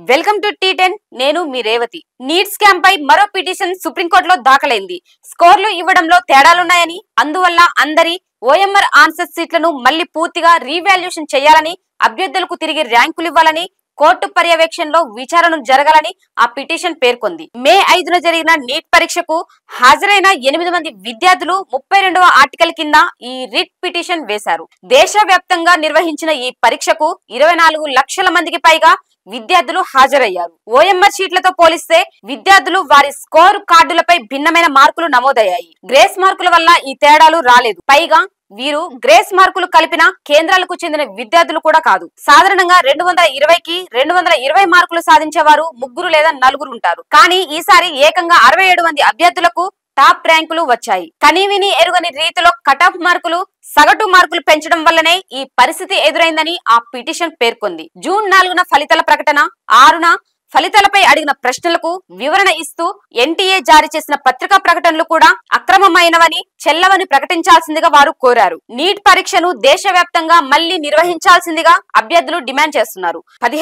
Welcome to టీ10 నేను మీ రేవతి. నీట్ స్కామ్ పై మరో పిటిషన్ సుప్రీంకోర్టులో దాఖలైంది. స్కోర్లు ఇవ్వడంలో తేడాలున్నాయని, అందువల్ల అందరి ఓఎంఆర్ ఆన్సర్ సీట్లను మళ్లీ పూర్తిగా రీవాల్యుయేషన్ చేయాలని, అభ్యర్థులకు తిరిగి ర్యాంకులు ఇవ్వాలని, కోర్టు పర్యవేక్షణలో విచారణ జరగాలని ఆ పిటిషన్ పేర్కొంది. మే 5న జరిగిన నీట్ పరీక్షకు హాజరైన 8 మంది విద్యార్థులు 32వ ఆర్టికల్ కింద ఈ రిట్ పిటిషన్ వేశారు. దేశవ్యాప్తంగా నిర్వహించిన ఈ పరీక్షకు 24 లక్షల మందికి పైగా విద్యార్థులు హాజరయ్యారు. ఓఎంఆర్ షీట్లతో పోలిస్తే విద్యార్థులు వారి స్కోర్ కార్డులపై భిన్నమైన మార్కులు నమోదయ్యాయి. గ్రేస్ మార్కుల వల్ల ఈ తేడాలు రాలేదు. పైగా వీరు గ్రేస్ మార్కులు కలిపిన కేంద్రాలకు చెందిన విద్యార్థులు కూడా కాదు. సాధారణంగా 220కి 220 మార్కులు సాధించేవారు 3 లేదా 4 ఉంటారు. కానీ ఈసారి ఏకంగా 67 మంది అభ్యర్థులకు టాప్ ర్యాంకులు వచ్చాయి. కనీవిని ఎరుగని రీతిలో కటాఫ్ మార్కులు, సగటు మార్కులు పెంచడం వల్లనే ఈ పరిస్థితి ఎదురైందని ఆ పిటిషన్ పేర్కొంది. జూన్ 4న ఫలితాల ప్రకటన, 6న ఫలితాలపై అడిగిన ప్రశ్నలకు వివరణ ఇస్తూ ఎన్టీఏ జారీ చేసిన పత్రికా ప్రకటనలు కూడా అక్రమమైనవని, చెల్లవని ప్రకటించాల్సిందిగా వారు కోరారు. నీట్ పరీక్షను దేశవ్యాప్తంగా మళ్లీ నిర్వహించాల్సిందిగా అభ్యర్థులు డిమాండ్ చేస్తున్నారు.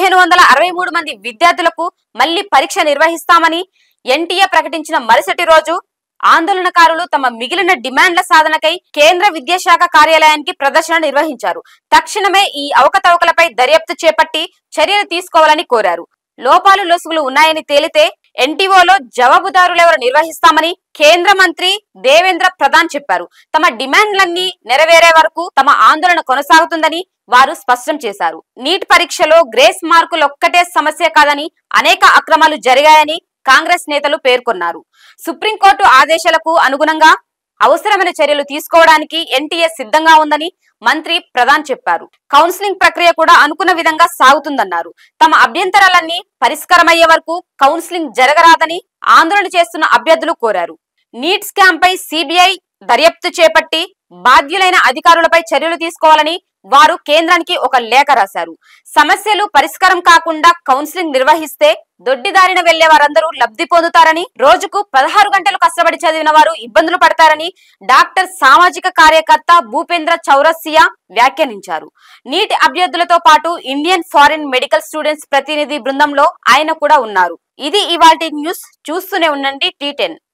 1563 మంది విద్యార్థులకు మళ్లీ పరీక్ష నిర్వహిస్తామని ఎన్టీఏ ప్రకటించిన మరుసటి రోజు ఆందోళనకారులు తమ మిగిలిన డిమాండ్ల సాధనకై కేంద్ర విద్యాశాఖ కార్యాలయానికి ప్రదర్శన నిర్వహించారు. తక్షణమే ఈ అవకతవకలపై దర్యాప్తు చేపట్టి చర్యలు తీసుకోవాలని కోరారు. లోపాలు లొసుగులు ఉన్నాయని తేలితే ఎన్టీఓలో జవాబుదారులెవరు నిర్వహిస్తామని కేంద్ర మంత్రి దేవేంద్ర ప్రధాన్ చెప్పారు. తమ డిమాండ్లన్నీ నెరవేరే వరకు తమ ఆందోళన కొనసాగుతుందని వారు స్పష్టం చేశారు. నీట్ పరీక్షలో గ్రేస్ మార్కులు ఒక్కటే సమస్య కాదని, అనేక అక్రమాలు జరిగాయని కాంగ్రెస్ నేతలు పేర్కొన్నారు. సుప్రీంకోర్టు ఆదేశాలకు అనుగుణంగా అవసరమైన చర్యలు తీసుకోవడానికి ఎన్టీఏ సిద్ధంగా ఉందని మంత్రి ప్రధాన్ చెప్పారు. కౌన్సిలింగ్ ప్రక్రియ కూడా అనుకున్న విధంగా సాగుతుందన్నారు. తమ అభ్యంతరాలన్నీ పరిష్కారమయ్యే వరకు కౌన్సిలింగ్ జరగరాదని ఆందోళన చేస్తున్న అభ్యర్థులు కోరారు. నీట్ స్కామ్ పై సిబిఐ దర్యాప్తు చేపట్టి బాధ్యులైన అధికారులపై చర్యలు తీసుకోవాలని వారు కేంద్రానికి ఒక లేఖ రాశారు. సమస్యలు పరిష్కారం కాకుండా కౌన్సిలింగ్ నిర్వహిస్తే దొడ్డిదారిన వెళ్లే వారందరూ లబ్ధి పొందుతారని, రోజుకు 16 గంటలు కష్టపడి చదివిన వారు ఇబ్బందులు పడతారని డాక్టర్ సామాజిక కార్యకర్త భూపేంద్ర చౌరసియా వ్యాఖ్యానించారు. నీట్ అభ్యర్థులతో పాటు ఇండియన్ ఫారిన్ మెడికల్ స్టూడెంట్స్ ప్రతినిధి బృందంలో ఆయన కూడా ఉన్నారు. ఇది ఇవాల్టి న్యూస్. చూస్తూనే ఉండండి టీ10.